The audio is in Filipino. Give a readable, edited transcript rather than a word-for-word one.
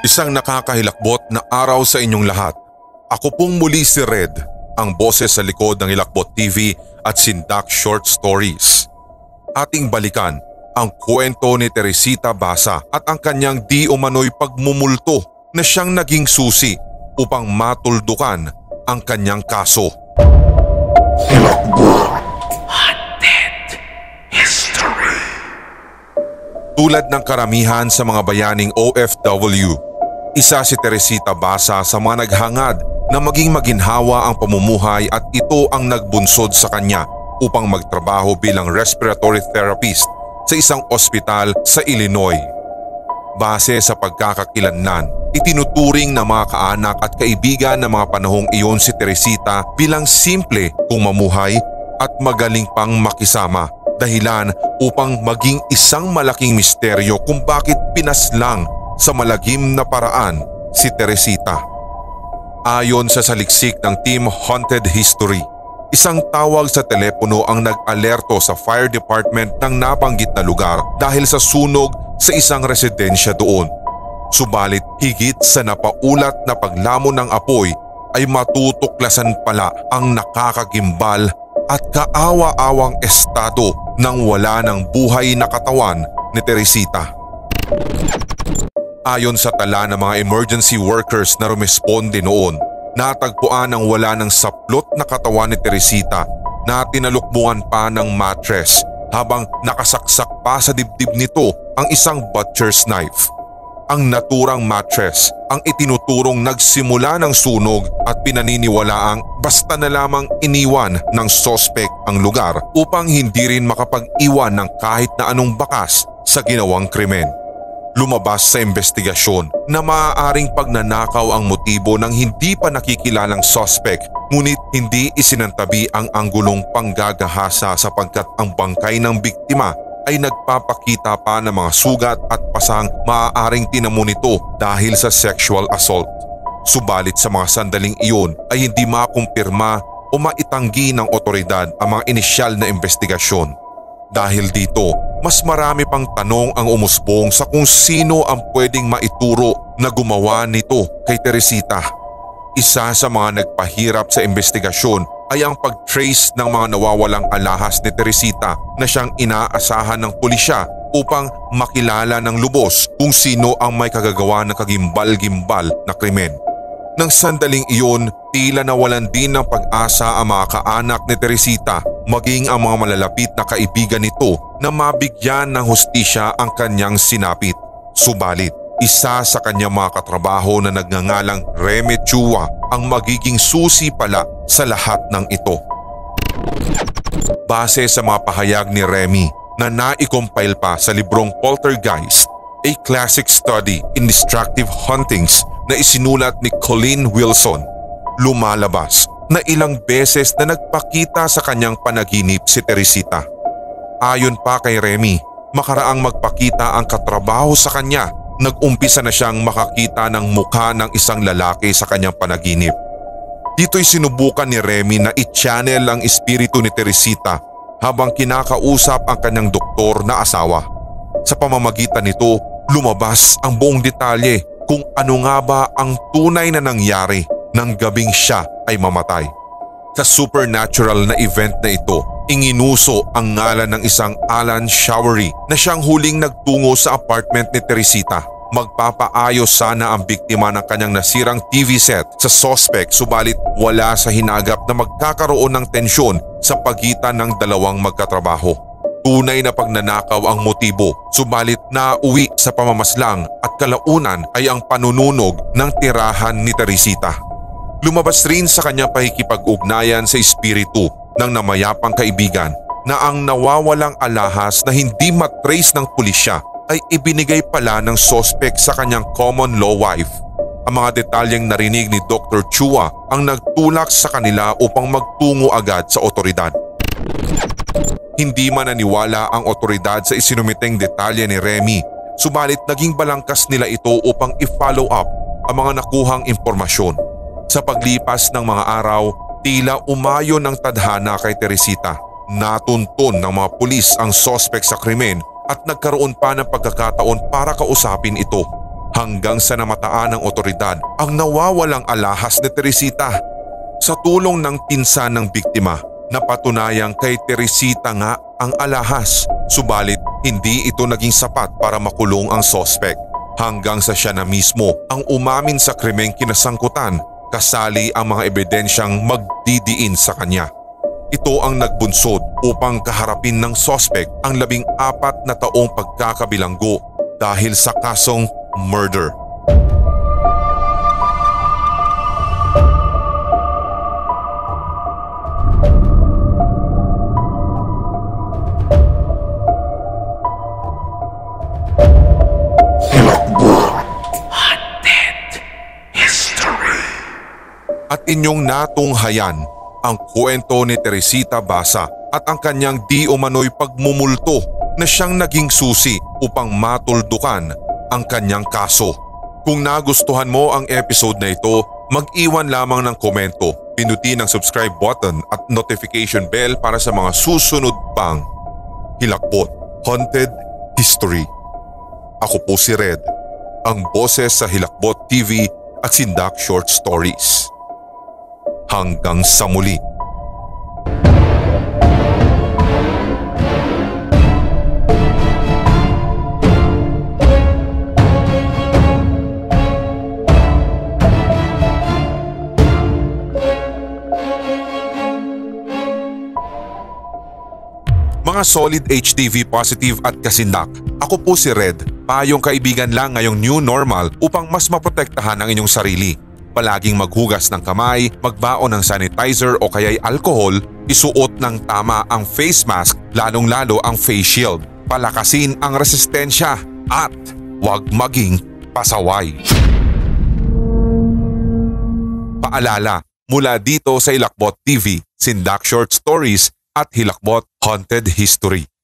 Isang nakakahilakbot na araw sa inyong lahat. Ako pong muli si Red, ang boses sa likod ng Hilakbot TV at Sindak Short Stories. Ating balikan ang kwento ni Teresita Basa at ang kanyang di umano'y pagmumulto na siyang naging susi upang matuldukan ang kanyang kaso. Hilakbot Haunted History. Tulad ng karamihan sa mga bayaning OFW, isa si Teresita Basa sa mga naghangad na maging maginhawa ang pamumuhay at ito ang nagbunsod sa kanya upang magtrabaho bilang respiratory therapist sa isang ospital sa Illinois. Base sa pagkakakilanlan, itinuturing ng mga kaanak at kaibigan ng mga panahong iyon si Teresita bilang simple kung mamuhay at magaling pang makisama, dahilan upang maging isang malaking misteryo kung bakit pinaslang sa malagim na paraan si Teresita. Ayon sa saliksik ng Team Haunted History, isang tawag sa telepono ang nag-alerto sa fire department ng nabanggit na lugar dahil sa sunog sa isang residensya doon. Subalit higit sa napaulat na paglamon ng apoy ay matutuklasan pala ang nakakagimbal at kaawa-awang estado ng wala ng buhay na katawan ni Teresita. Ayon sa tala ng mga emergency workers na rumesponde noon, natagpuan ang wala ng saplot na katawan ni Teresita na tinalukbuhan pa ng mattress habang nakasaksak pa sa dibdib nito ang isang butcher's knife. Ang naturang mattress ang itinuturong nagsimula ng sunog at pinaniniwalaang basta na lamang iniwan ng sospek ang lugar upang hindi rin makapag-iwan ng kahit na anong bakas sa ginawang krimen. Lumabas sa investigasyon na maaaring pagnanakaw ang motibo ng hindi pa nakikilalang suspect, ngunit hindi isinantabi ang anggulong panggagahasa sapagkat ang bangkay ng biktima ay nagpapakita pa ng mga sugat at pasang maaaring tinamo nito dahil sa sexual assault. Subalit sa mga sandaling iyon ay hindi makumpirma o maitanggi ng otoridad ang mga inisyal na investigasyon. Dahil dito, mas marami pang tanong ang umusbong sa kung sino ang pwedeng maituro na gumawa nito kay Teresita. Isa sa mga nagpahirap sa investigasyon ay ang pag-trace ng mga nawawalang alahas ni Teresita na siyang inaasahan ng pulisya upang makilala ng lubos kung sino ang may kagagawa ng kagimbal-gimbal na krimen. Nang sandaling iyon, tila nawalan din ng pag-asa ang mga kaanak ni Teresita maging ang mga malalapit na kaibigan nito na mabigyan ng hustisya ang kanyang sinapit. Subalit, isa sa kanyang mga katrabaho na nagngangalang Remy Chua ang magiging susi pala sa lahat ng ito. Base sa mga pahayag ni Remy na nai-compile pa sa librong Poltergeist, a classic study in destructive hauntings na isinulat ni Colleen Wilson, lumalabas na ilang beses na nagpakita sa kanyang panaginip si Teresita. Ayon pa kay Remy, makaraang magpakita ang katrabaho sa kanya, nag-umpisa na siyang makakita ng mukha ng isang lalaki sa kanyang panaginip. Dito'y sinubukan ni Remy na i-channel ang espiritu ni Teresita habang kinakausap ang kanyang doktor na asawa. Sa pamamagitan nito, lumabas ang buong detalye kung ano nga ba ang tunay na nangyari nang gabing siya ay mamatay. Sa supernatural na event na ito, inginuso ang ngalan ng isang Alan Showery na siyang huling nagtungo sa apartment ni Teresita. Magpapaayos sana ang biktima ng kanyang nasirang TV set sa suspect, subalit wala sa hinagap na magkakaroon ng tensyon sa pagitan ng dalawang magkatrabaho. Tunay na pagnanakaw ang motibo, subalit nauwi sa pamamaslang at kalaunan ay ang panununog ng tirahan ni Teresita. Lumabas rin sa kanyang pakikipag-ugnayan sa espiritu ng namayapang kaibigan na ang nawawalang alahas na hindi matrace ng pulisya ay ibinigay pala ng suspect sa kanyang common law wife. Ang mga detalyeng narinig ni Dr. Chua ang nagtulak sa kanila upang magtungo agad sa otoridad. Hindi man naniwala ang otoridad sa isinumiteng detalye ni Remy, subalit naging balangkas nila ito upang i-follow up ang mga nakuhang impormasyon. Sa paglipas ng mga araw, tila umayon ng tadhana kay Teresita. Natunton ng mga pulis ang suspect sa krimen at nagkaroon pa ng pagkakataon para kausapin ito. hanggang sa namataan ng otoridad ang nawawalang alahas ni Teresita. Sa tulong ng pinsan ng biktima, napatunayang kay Teresita nga ang alahas, subalit hindi ito naging sapat para makulong ang sospek. Hanggang sa siya na mismo ang umamin sa krimeng kinasangkutan, kasali ang mga ebidensyang magdidiin sa kanya. Ito ang nagbunsod upang kaharapin ng sospek ang 14 na taong pagkakabilanggo dahil sa kasong murder. Haunted History. At inyong natunghayan ang kwento ni Teresita Basa at ang kanyang di umano'y pagmumulto na siyang naging susi upang matuldukan ang kanyang kaso. Kung nagustuhan mo ang episode na ito, mag-iwan lamang ng komento, pindutin ang subscribe button at notification bell para sa mga susunod pang Hilakbot Haunted History. Ako po si Red, ang boses sa Hilakbot TV at Sindak Short Stories. Hanggang sa muli. Mga solid HTV positive at kasindak, ako po si Red, payong kaibigan lang ngayong new normal upang mas maprotektahan ang inyong sarili. Palaging maghugas ng kamay, magbaon ng sanitizer o kaya'y alkohol, isuot ng tama ang face mask, lalong-lalo ang face shield, palakasin ang resistensya at huwag maging pasaway. Paalala, mula dito sa Hilakbot TV, Sindak Short Stories at Hilakbot Haunted History.